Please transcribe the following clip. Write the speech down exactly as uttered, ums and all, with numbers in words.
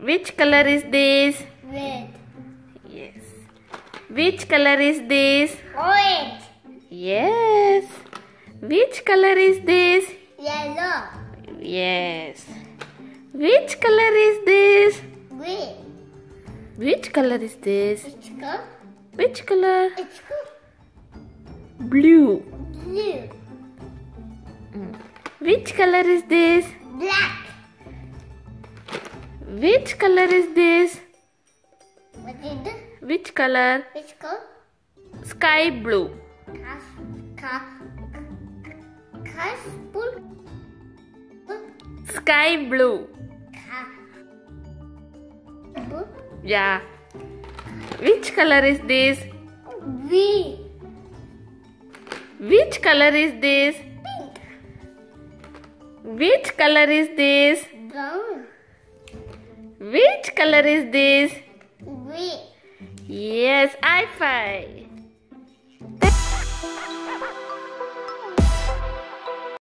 Which color is this? Red. Yes. Which color is this? Orange. Yes. Which color is this? Yellow. Yes. Which color is this? Green. Which color is this? It's good. Which color? It's good. Blue. Blue. Which color is this? Black. Which color is this? What is it? Which color? It's good. Sky blue. Cas, ca, cas, blue. Sky blue. Ca, blue. Yeah. Which color is this? V. Which color is this? Pink. Which color is this? Brown. Which color is this? Green. Yes, I five.